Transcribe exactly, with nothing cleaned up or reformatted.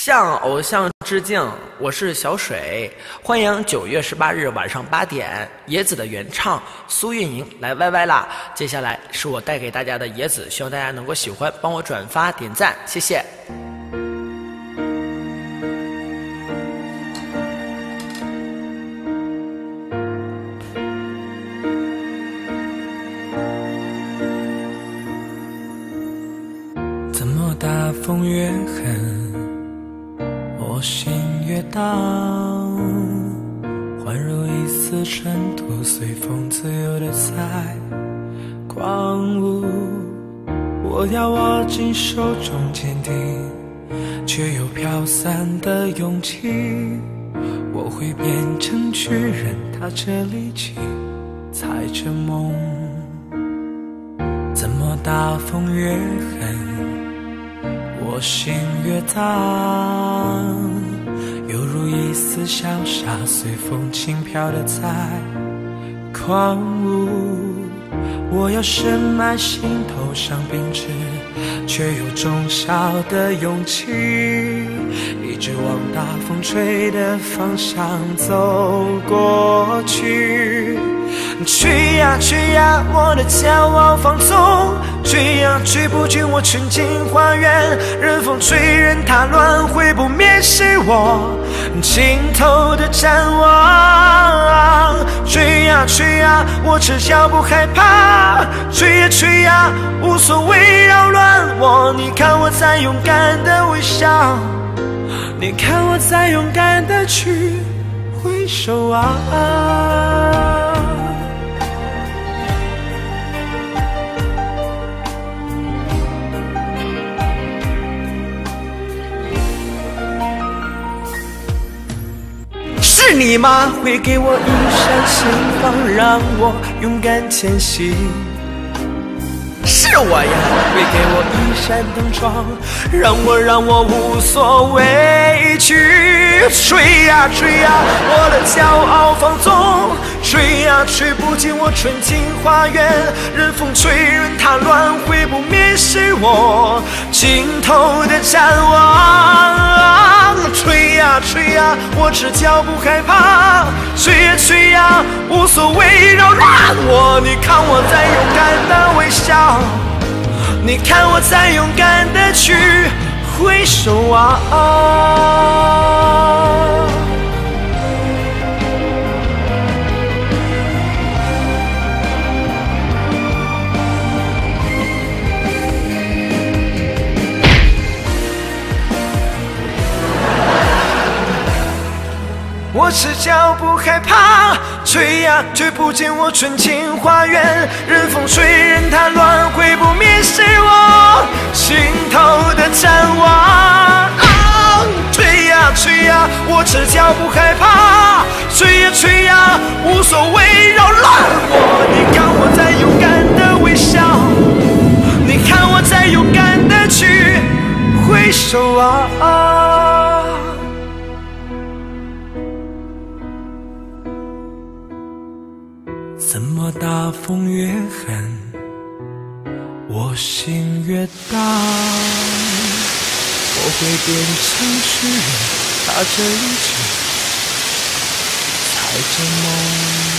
向偶像致敬，我是小水，欢迎九月十八日晚上八点野子的原唱苏运莹来 Y Y 啦。接下来是我带给大家的野子，希望大家能够喜欢，帮我转发点赞，谢谢。 怎么大风越狠，我心越荡，宛如一丝尘土，随风自由的在狂舞。我要握紧手中坚定，却又飘散的勇气。我会变成巨人，踏着力气，踩着梦。怎么大风越狠，我心越荡，犹如一丝潇洒，随风轻飘的在狂舞。我要深埋心头上冰纸，却有种小的勇气，一直往大风吹的方向走过去。去呀去呀，我的骄傲放纵，去呀去不去我纯净花园，任风吹任它乱，会不灭是我尽头的展望。追呀追呀，我只要不害怕，追呀追呀，无所谓扰乱我。你看我在勇敢的微笑，你看我在勇敢的去挥手啊。是你吗？会给我一扇心房，让我勇敢前行。是我呀，会给我一扇灯窗，让我让我无所畏惧。追呀追呀，我的骄傲放纵，追呀追不进我纯净花园，任风吹任它乱，会不灭是我尽头的展望。吹呀吹呀，我只叫不害怕，吹呀吹呀，无所谓扰乱我。你看我在勇敢的微笑，你看我在勇敢的去挥手啊。我赤脚不害怕，追呀追不进我纯净花园，任风吹任它乱，会不灭是我心头的展望。啊、追呀追呀，我赤脚不害怕，追呀追呀，无所谓扰乱我。你看我在勇敢的微笑，你看我在勇敢的去挥手啊。怎么大风越狠，我心越荡，我会变成巨人，踏着力气，踩着梦。